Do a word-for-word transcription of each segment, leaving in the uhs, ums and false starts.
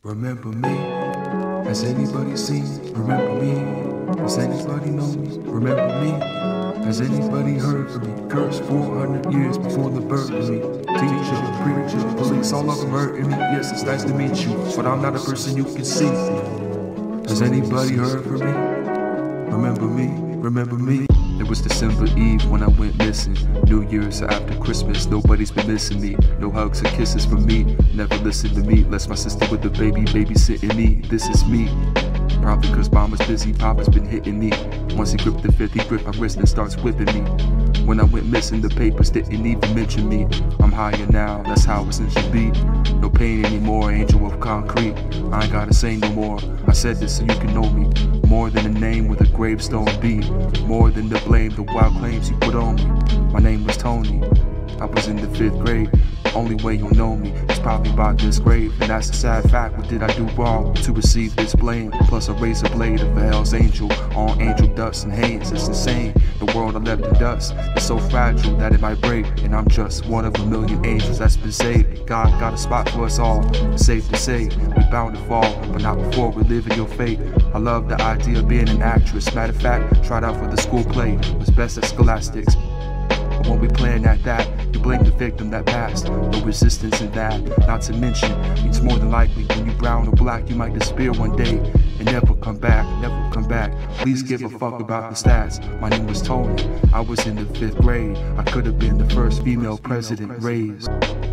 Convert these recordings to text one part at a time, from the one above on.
Remember me? Has anybody seen? Remember me? Does anybody know me? Remember me? Has anybody heard from me? Cursed four hundred years before the birth of me. Teacher, preacher, police, all of them hurting me. Yes, it's nice to meet you, but I'm not a person you can see. Has anybody heard from me? Remember me? Remember me? It was December Eve when I went missing. New Year's after Christmas, nobody's been missing me. No hugs or kisses from me. Never listened to me, left my sister with the baby babysitting me. This is me. Probably cause mama's busy, papa's been hitting me. Once he gripped the fifth, he gripped my wrist and starts whipping me. When I went missing, the papers didn't even mention me. I'm higher now, that's how it should be. No pain anymore, angel of concrete. I ain't gotta say no more, I said this so you can know me. More than a name with a gravestone beat. More than the blame, the wild claims you put on me. My name was Tony, I was in the fifth grade. Only way you'll know me is probably by this grave. And that's the sad fact, what did I do wrong to receive this blame? Plus a razor blade of a hell's angel on angel dust and haze. It's insane, the world I left in dust is so fragile that it might break. And I'm just one of a million angels that's been saved. God got a spot for us all, it's safe to say we bound to fall, but not before we live in your fate. I love the idea of being an actress. Matter of fact, tried out for the school play, was best at scholastics. But when we playing at that, you blame the victim that passed. No resistance in that, not to mention it's more than likely when you brown or black you might disappear one day and never come back, never come back. Please give a fuck about the stats. My name was Tony, I was in the fifth grade. I could have been the first female president raised.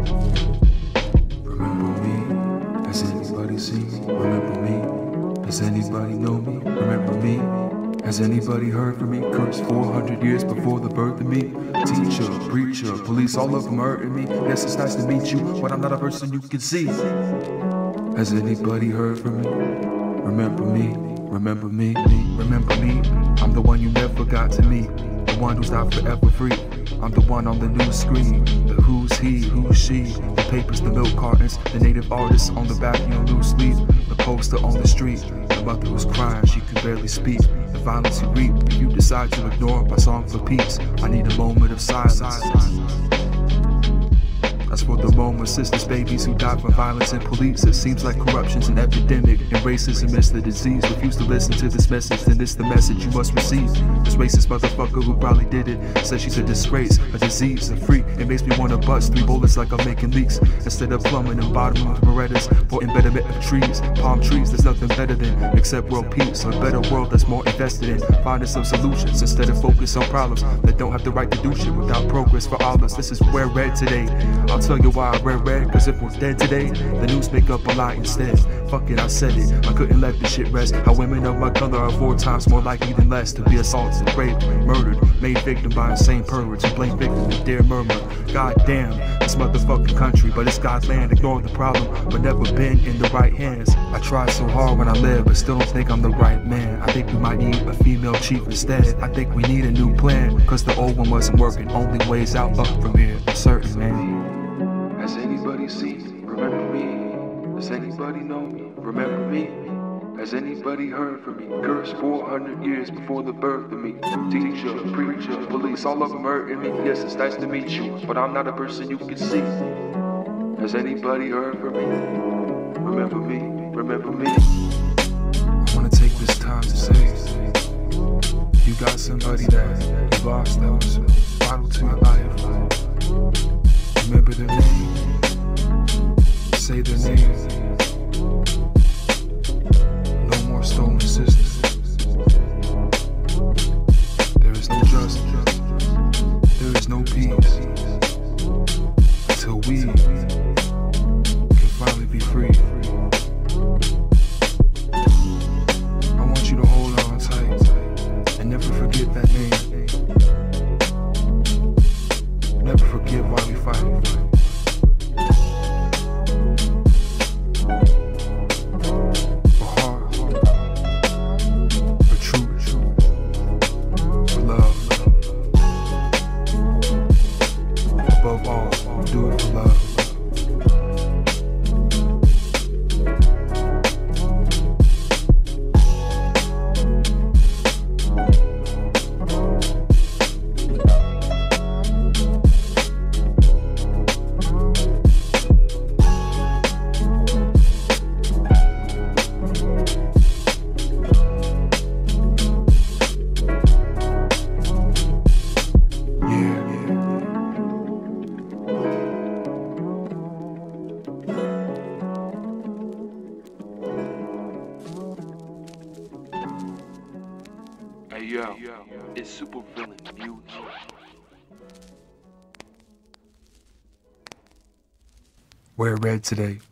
Remember me? Has anybody seen me? Remember me? Does anybody know me? Remember me? Has anybody heard from me? Cursed four hundred years before the birth of me. Teacher, preacher, police, all of them hurting me. Yes, it's nice to meet you, but I'm not a person you can see. Has anybody heard from me? Remember me? Remember me? Remember me? I'm the one you never got to meet. The one who's not forever free. I'm the one on the news screen. The who's he, who's she. The papers, the milk cartons. The native artists on the back of your loose leaf. The poster on the street. The mother who's crying, she can barely speak. The violence you reap, if you decide to ignore my song for peace. I need a moment of silence. That's for the moment, sisters, babies who die from violence and police. It seems like corruption's an epidemic and racism is the disease. Refuse to listen to this message, then it's the message you must receive. This racist motherfucker who probably did it says she's a disgrace, a disease, a freak. It makes me wanna bust three bullets like I'm making leaks. Instead of plumbing and bottoming with Berettas for embedment of trees, palm trees, there's nothing better than except world peace. A better world that's more invested in finding some solutions instead of focus on problems that don't have the right to do shit without progress for all of us. This is where red today. I'll tell you why I read red, cause if we're dead today, the news make up a lie instead. Fuck it, I said it, I couldn't let this shit rest. How women of my color are four times more likely than less to be assaulted, raped, murdered, made victim by insane perverts who blame victims and dare murmur. God damn, this motherfucking country, but it's God's land, ignore the problem, but never been in the right hands. I tried so hard when I lived, but still don't think I'm the right man. I think we might need a female chief instead. I think we need a new plan, cause the old one wasn't working. Only ways out up from here, certain man. Has anybody seen me? Remember me? Does anybody know me? Remember me? Has anybody heard from me? Cursed four hundred years before the birth of me. Teacher, preacher, police, all of them hurting me. Yes, it's nice to meet you, but I'm not a person you can see. Has anybody heard from me? Remember me? Remember me? I wanna take this time to say, you got somebody that you lost that was vital to your life. Remember their name, say their name. No more stolen sisters. There is no justice, there is no peace, until we can finally be free. I want you to hold on tight and never forget that name. Never forget why we fight. For heart, for truth, for love. Above all, do it for love. yo, it's super villain music. Wear red today.